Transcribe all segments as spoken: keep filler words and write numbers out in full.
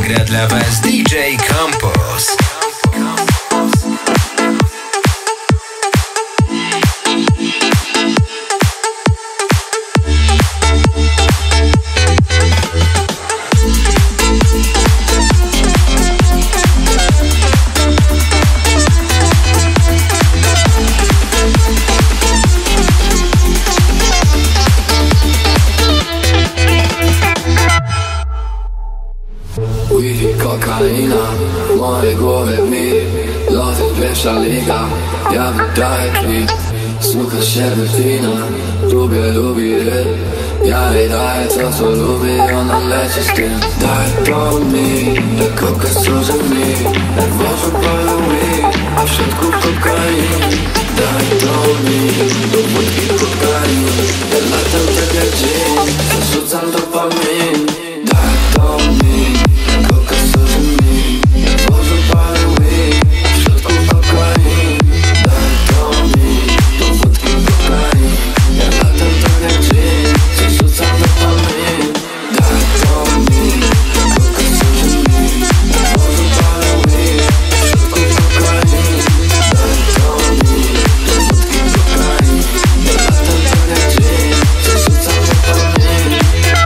zagra dla was D J Campos. Kokaina w mojej głowie mi loty pierwsza liga. Ja wydaję klip, słucha się wina. Lubię, lubię ryb. Ja jej daję to co lubię, ona leci z tym. Daj to mi, jak koka służy mi. Jak wożą palą mi, a w środku kokain. Daj to mi, do wódki kokain. Ja latam tak jak dzień, zarzucam dopamin. Daj to mi, jak koka służy mi. Jak wożą palą mi, a w środku kokain. Daj to mi, do wódki kokain. Ja latam tak jak dzień, zarzucam dopamin. Daj to mi, jak koka służy mi. Jak wożą palą mi, a w środku kokain. Daj to mi, do wódki kokain. Ja latam tak jak dzień, zarzucam dopamin.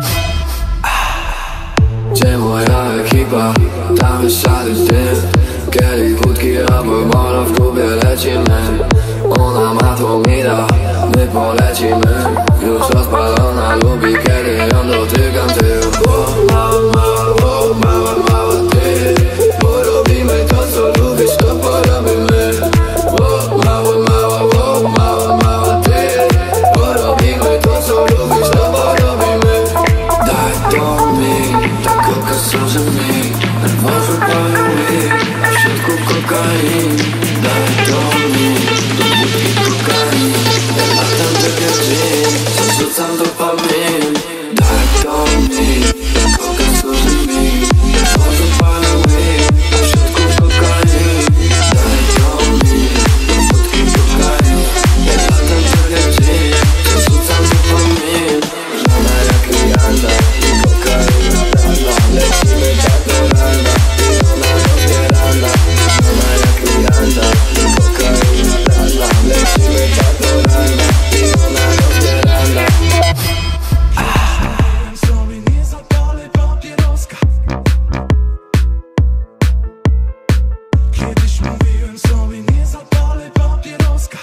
Gdzie moja ekipa? Tam jest szary dym. Kielich wódki, alkohol, w klubie lecimy. Ona ma to mida, my polecimy. Już rozpalona, lubi kiedy ją dotykam tylko. O, mała, mała, o, mała, mała ty. Bo robimy to co lubisz, to porobimy. O, mała, mała, o, mała, mała ty. Bo robimy to co lubisz, to porobimy. Daj to mi, ta koka służy mi. Nerwowo palą mi, a w środku kokain. Daj to mi, do wódki kokain. Ja latam tak jak dzień, zarzucam dopamin. Daj to mi, ta koka służy mi. Nerwowo palą mi, a w środku kokain. Daj to mi, do wódki kokain. Ja latam tak jak dzień, zarzucam dopamin. Żona jak Rihanna, kokaina rana. Lecimy tak do rana i ona rozbierana. Żona jak Rihanna, kokaina rana. Lecimy tak do rana i ona rozbierana. Sobie nie zapalę papieroska. Kiedyś mówiłem sobie nie zapalę papieroska.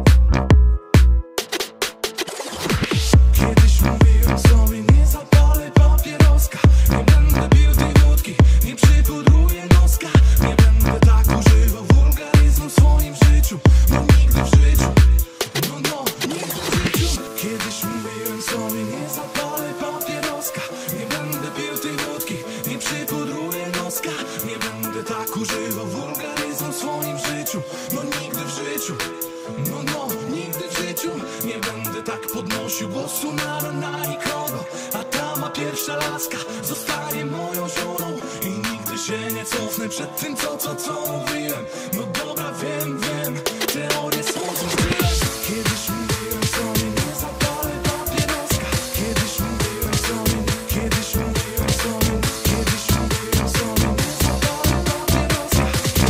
Kiedyś mówiłem sobie nie zapalę papieroska. Nie będę pił tej wódki, nie przypudruję noska. Nie będę tak używał wulgaryzmu w swoim życiu. No nigdy w życiu, no no, nigdy w życiu. Kiedyś mówiłem sobie nie zapalę papieroska. Nie będę pił tej wódki, nie przypudruję noska. Nie będę tak używał wulgaryzmu w swoim życiu. No nigdy w życiu, no no, nigdy w życiu. Nie będę tak podnosił głosu na, na nikogo. A ta ma pierwsza laska zostanie moją żoną. I nigdy się nie cofnę przed tym co, co, co mówiłem. No dobra, wiem, wiem, teorie słodzą tyle. Kiedyś mówiłem sobie nie zapalę papieroska. Kiedyś mówiłem sobie, kiedyś mówiłem sobie, kiedyś mówiłem sobie nie zapalę papieroska.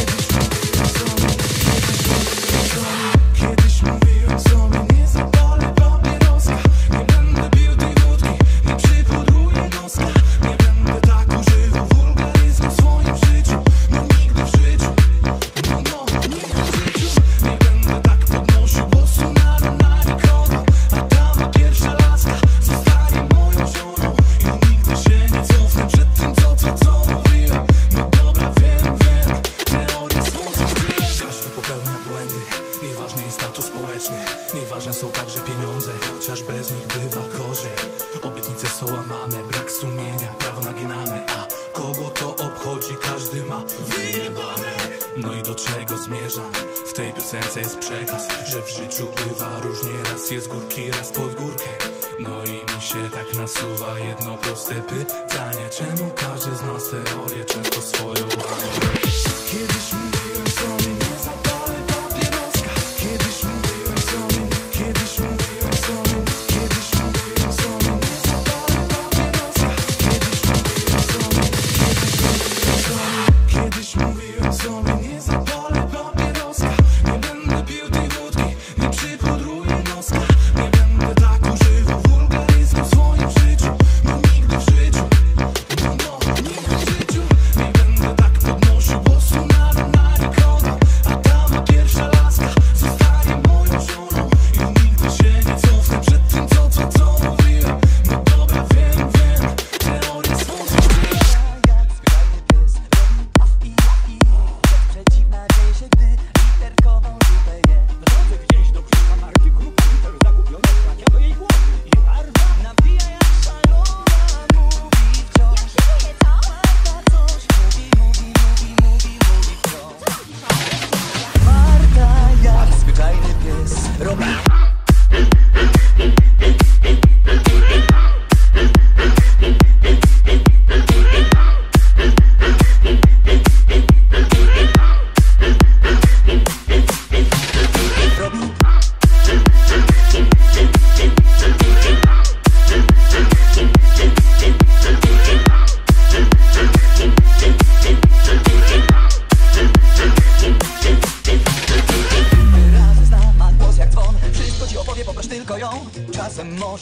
Kiedyś mówiłem sobie nie zapalę papieroska. Nie będę pił tej wódki, nie przypudruję noska. Nie będę tak używał wulgaryzmu w swoim życiu. No nigdy w życiu, no no, nigdy w życiu. Nie będę tak podnosił głosu na, na nikogo. A ta ma pierwsza laska zostanie moją żoną. I nigdy się nie cofnę przed tym co, co, co mówiłem. No dobra, wiem, wiem, teorie słodzą tyle. Każdy popełnia błędy, nieważny jest status społeczny. Nieważne są także pieniądze, chociaż bez nich bywa gorzej. Obietnice są łamane, brak sumienia, prawo naginane. A kogo to obchodzi, każdy ma wyjebane. No i do czego zmierzam? W tej piosence jest przekaz, że w życiu bywa różnie. Raz jest górki, raz pod górkę. No i mi się tak nasuwa jedno proste pytanie. Czemu każdy z nas teorię często swoją łamie? Kiedyś mówiłem sobie nie zapalę papieroska. Kiedyś mówiłem sobie, kiedyś mówiłem sobie, kiedyś mówiłem sobie nie zapalę papieroska. Kiedyś mówiłem sobie, kiedyś mówiłem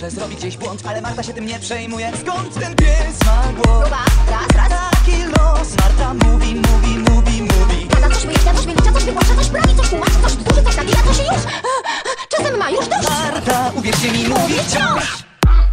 że zrobi gdzieś błąd, ale Marta się tym nie przejmuje. Skąd ten pies ma głos? Raz, raz. Taki los. Marta mówi, mówi, mówi, mówi. Tata coś wyjeżdża, coś wylicza, coś wygłasza, coś prawi, coś tłumaczy, coś wzburzy, coś zabija, coś już czasem ma już dość. Marta, uwierzcie mi, mówi wciąż.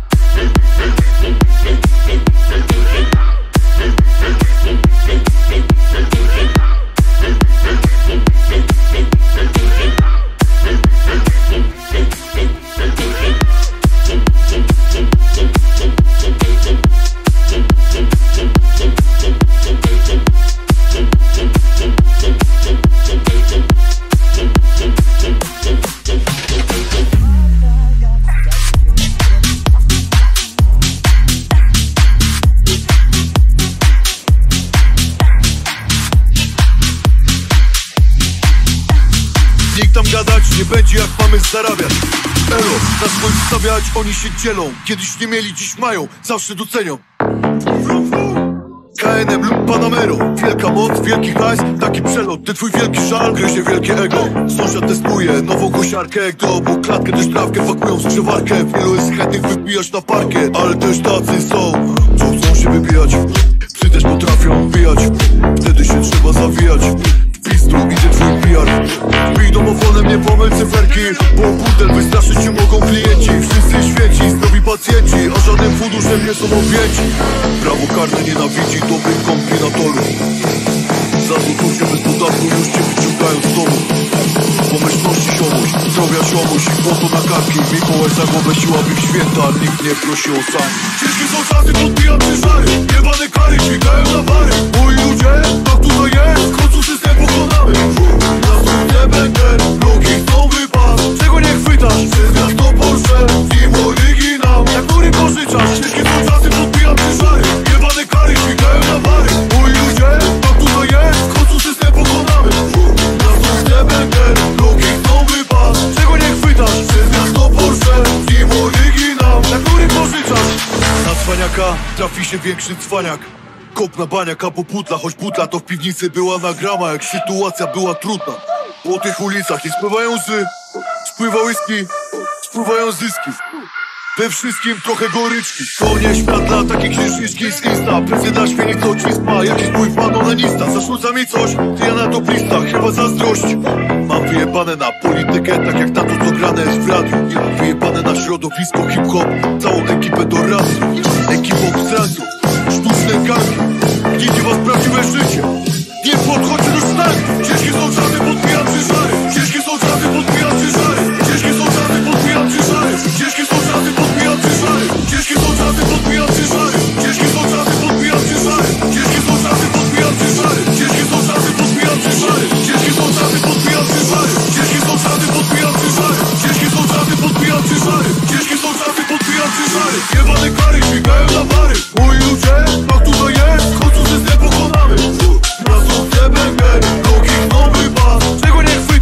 Nikt tam gadać nie będzie, jak mamy zarabiać. Elo, na swoich stawiać, oni się dzielą. Kiedyś nie mieli, dziś mają, zawsze docenią. K N M lub Panamero, wielka moc, wielki hajs, taki przelot. Ty twój wielki żal, gryzie wielkie ego. Sąsiad testuje nową kosiarkę, gdy obok klatkę też trawkę pakują w skrzywarkę. Wielu jest chętnych wypijać na parkiet, ale też tacy są, co chcą się wybijać. Psy też potrafią wbijać, wtedy się trzeba zawijać. Pistru idzie twój P R. Bij domofonem, nie pomyl cyferki, bo burdel wystraszyć się mogą klienci. Wszyscy świeci, zdrowi pacjenci, a żadnym funduszem nie są objęci. Prawo karne nienawidzi dobrych kombinatorów. Zanudzą się bez podatku, już cię wyciągają z domu. Pomyślności ziomuś, zdrowia ziomuś i błoto na karki. Mikołaj za głowę siła w ich święta, nikt nie prosi o sam. Ciężkie są czasy, podbijam ciężary. Jebane kary, dźwigają na wary. Moi ludzie, tak tutaj jest, w końcu system pokonamy. Na stronie banger, nogi chcą wypad. Czego nie chwytasz? Przez miasto Porsche, nim oryginał. Jak góry pożyczasz, ciężkie są czasy, podbijam ciężary. Jebane kary, dźwigają na wary. Moi ludzie, tak tutaj jest, w końcu system pokonamy. Na stronie banger, nogi chcą wypad. Czego nie chwytasz? Przez miasto Porsche, nim oryginał. Jak góry pożyczasz. Na cwaniaka trafi się większy cwaniak. Kop na baniak albo butla, choć butla to w piwnicy była nagrama, jak sytuacja była trudna. Po tych ulicach nie spływają łzy, spływa whisky, spływają zyski. We wszystkim trochę goryczki. To nie świat dla takich księżniczki z Insta. Presję na świnie co ci spa, jakiś mój fan onanista. Zaszłudza mi coś, ty ja na to blista, chyba zazdrość. Mam wyjebane na politykę, tak jak na to co grane jest w radiu. Mam wyjebane na środowisko hip-hop, całą ekipę do razu. Ekipą obstrańców, sztuczne gangi. Gniecie was prawdziwe życie, nie podchodźcie do sztangi. Ciężkie są czasy, podbijam ciężary. Ciężkie są czasy, podbijam ciężary. Ciężkie są czasy, podbijam ciężary. Ciężkie są czasy, podbijam ciężary. Ciężkie są czasy, podbijam ciężary. Ciężkie są czasy, podbijam ciężary. Ciężkie są czasy, podbijam ciężary. Ciężkie są czasy, podbijam ciężary. Ciężkie są czasy, podbijam ciężary. Ciężkie są czasy, podbijam ciężary. Ciężkie są czasy, podbijam ciężary. Ciężkie są czasy, podbijam ciężary. Jebane kary, dźwigają na wary. Moi ludzie, tak tutaj jest, w końcu system pokonamy. Na sukces banger, nogi nowy pas. Czego nie chwytasz?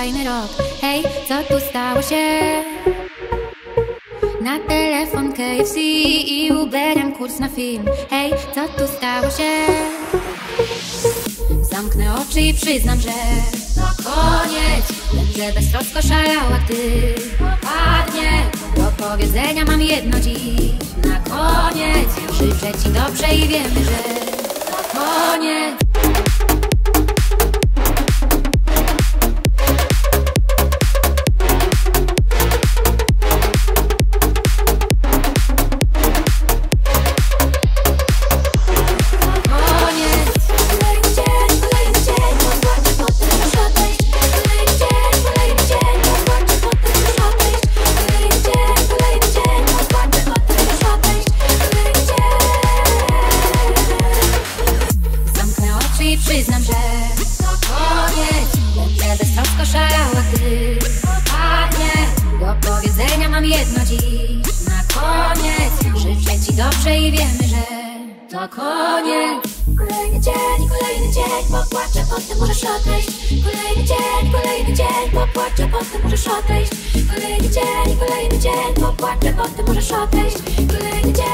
fajny rok. Hej, co tu stało się? Na telefon K F C i Uberem kurs na film. Hej, co tu stało się? Zamknę oczy i przyznam, że to koniec. Że beztrosko szalała, gdy opadnie. Do powiedzenia mam jedno dziś. Na koniec życzę ci dobrze i wiemy, że to koniec. Przyznam, że to koniec. Że beztrosko szalała, gdy opadnie. Do powiedzenia mam jedno dziś. Na koniec życzę ci dobrze i wiemy, że to koniec. Kolejny dzień, kolejny dzień, popłaczę, potem możesz odejść. Kolejny dzień, kolejny dzień, popłaczę, potem możesz odejść. Kolejny dzień, kolejny dzień, popłaczę, potem możesz odejść. Kolejny dzień.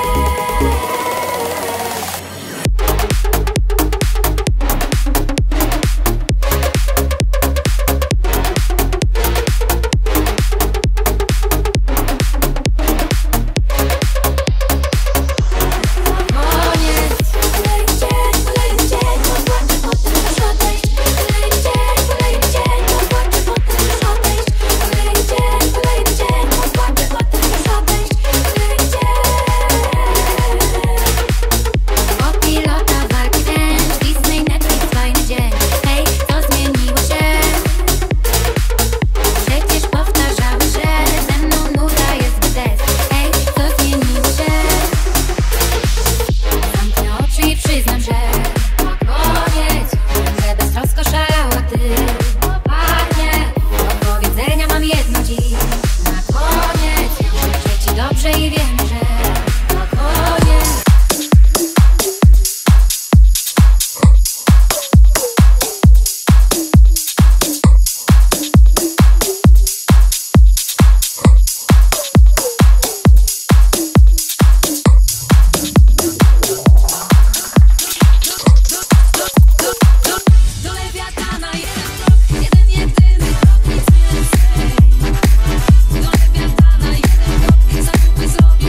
Don't let me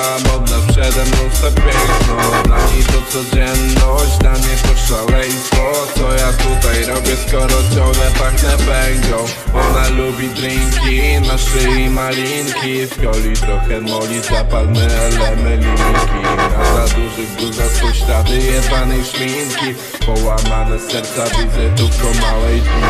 modna, przede mną swe piękno. Dla niej to codzienność, dla mnie to szaleństwo. Co ja tutaj robię, skoro ciągle pachnę pęgą? Ona lubi drinki, na szyi malinki. W coli trochę moli, zapalmy elemy linki. Na za dużych bluzach są ślady jebanej szminki. Połamane serca widzę tylko małej dni.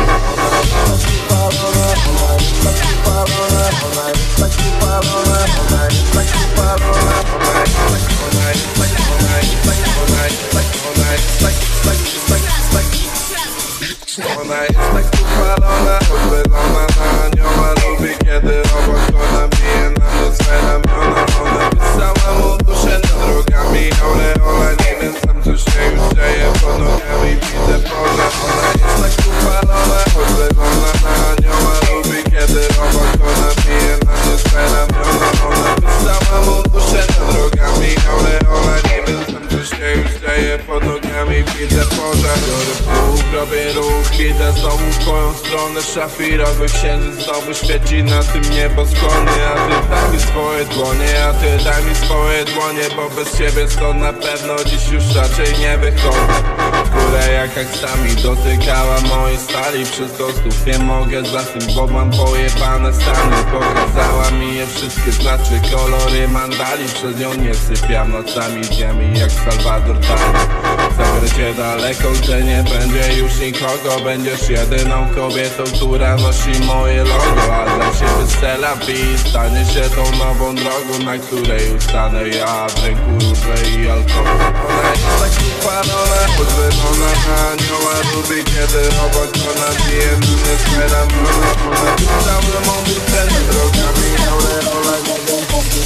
Ona jest tak upalona, odwylona na anioła. Lubi kiedy obok ona bije na mnie swe ramiona. Ona wysała mu duszę nad drogami, ole ole. Nie wiem sam co się już dzieje, pod nogami widzę pożar. Ona jest tak upalona, odwylona na anioła. Lubi kiedy obok ona bije na mnie swe ramiona. Ona wysała mu duszę nad drogami, ole ole. Nie wiem sam co się już dzieje, pod nogami widzę pożar. Biorę pół, robię ruch, idę znowu w twoją stronę. Szafirowy księżyc znowu świeci na tym nieboskłonie. A ty daj mi swoje dłonie, a ty daj mi swoje dłonie. Bo bez ciebie stąd na pewno dziś już raczej nie wychodzę. W górę jak aksami dotykała mojej stali. Wszystko znów nie mogę za tym, bo mam pojebane stany. Pokazała mi je wszystkie, znaczy kolory mandali. Przez nią nie sypiam nocami, dniami jak Salvador Dali. Zabiorę cię daleko, gdzie nie będzie już nikogo. Będziesz jedyną kobietą, która nosi moje logo. A dla ciebie Stella B stanie się tą nową drogą, na której ustanę ja. W ręku róże i alkohol. Ona jest tak upalona, odwylona na anioła. Lubi kiedy obok ona bije mnie swe ramiona. Ona cały mądry ten drogami, ole ole. Nie wiem po co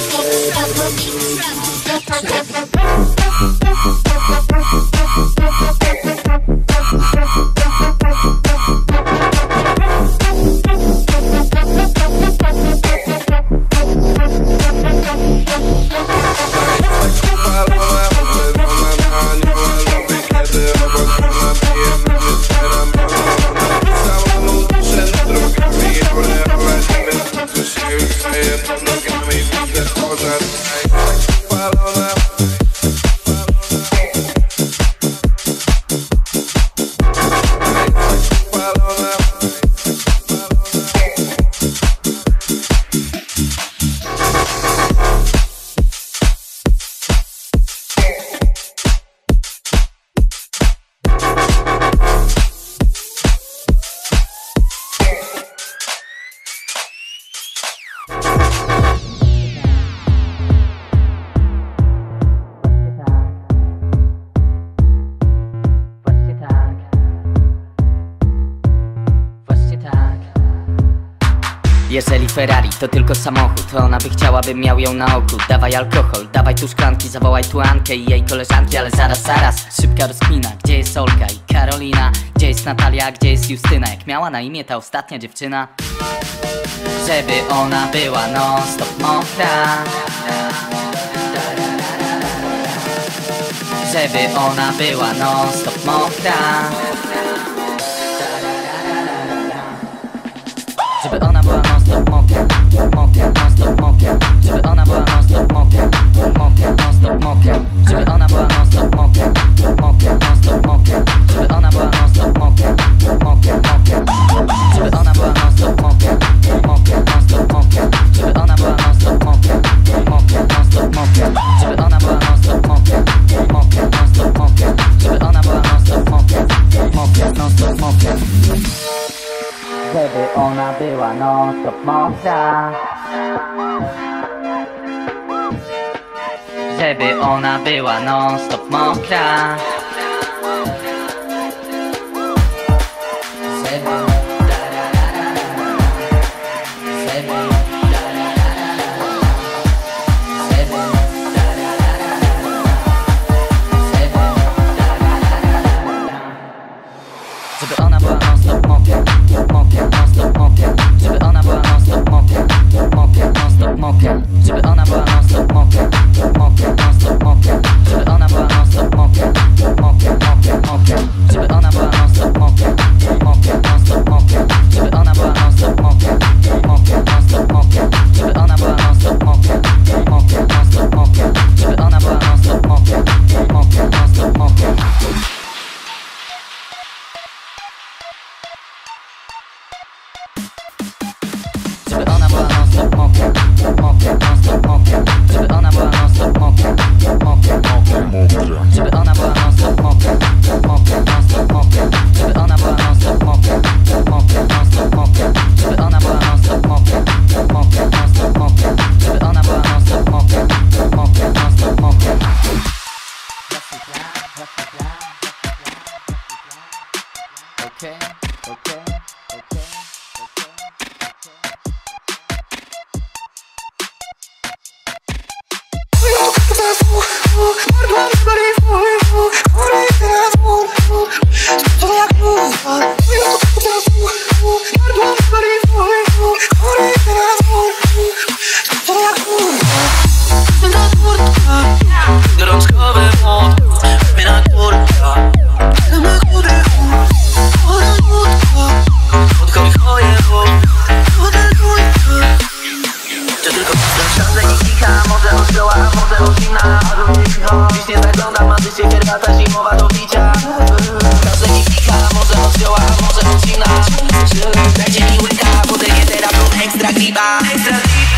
Jeżeli Ferrari to tylko samochód, to ona by chciała, bym miał ją na oku. Dawaj alkohol, dawaj tu szklanki, zawołaj tu Ankę i jej koleżanki. Ale zaraz, zaraz, szybka rozkmina. Gdzie jest Olka i Karolina? Gdzie jest Natalia, gdzie jest Justyna? Jak miała na imię ta ostatnia dziewczyna? Żeby ona była non stop mokra, żeby ona była non stop mokra, żeby ona była non stop mokra, mokra, non stop mokra, żeby ona była non stop mokra, mokra, non stop mokra, żeby ona była non stop mokra, mokra, non stop mokra, żeby ona była non stop mokra, mokra, mokra, żeby ona była non stop mokra, mokra, non stop mokra, żeby ona była non stop mokra, mokra, non stop mokra, żeby ona była non stop mokra, mokra, non stop mokra, żeby ona była non stop mokra, mokra, non stop mokra. Żeby ona była non stop mokra, żeby ona była non stop mokra, żeby, żeby ona była non stop mokra, mokra, non stop mokra, żeby ona była non stop mokra, mokra, non stop mokra, żeby ona była non stop mokra, mokra, non stop mokra, żeby ona była non stop mokra, mokra, mokra, mokra, żeby ona była non stop mokra, mokra, non stop Gorączkowy mód, mnie na kurwa. Na górę, odchodź choje, czy tylko szanse i kicha, może od zioła, może od zimna. Dziś nie zagląda, ma się herbata zimowa do picia. Szanse i kicha, może od zioła, może od zimna. Dajcie mi łyka, wodę nie teraz, bo ekstra kliba. Ekstra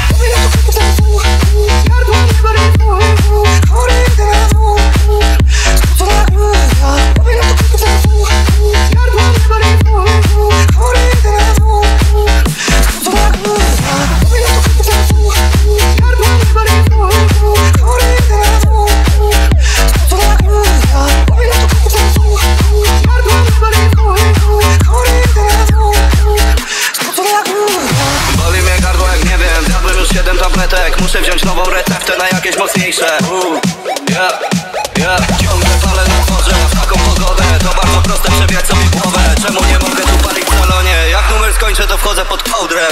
muszę wziąć nową receptę na jakieś mocniejsze. uh, yeah, yeah. Ciągle palę na dworze, w taką pogodę to bardzo proste, przewijać sobie głowę. Czemu nie mogę tu palić w salonie? Jak numer skończę, to wchodzę pod kołdrę.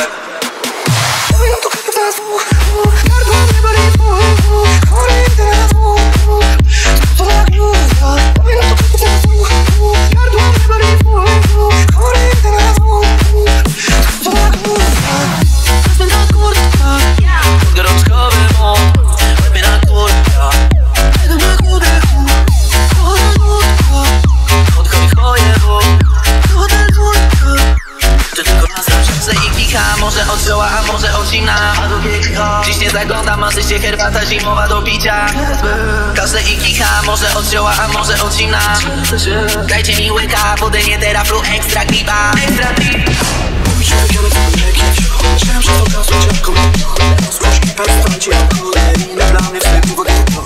Może od zioła, a może od zimna. Dziś nie zagląda, marzy się herbata zimowa do picia. Kasę i kicha, może od zioła, a może od zimna. Dajcie mi łyka, wodę nie teraz, flu ekstra kliba. Ekstra kliba. Chciałem, że to kasło ciężko. Z puszki perstancie, kolejne dla mnie wstępu w okno.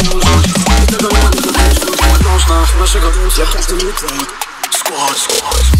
Tego nie mogę dowiedzieć, można naszego dnia, jak każdy jutro. Squad, squad.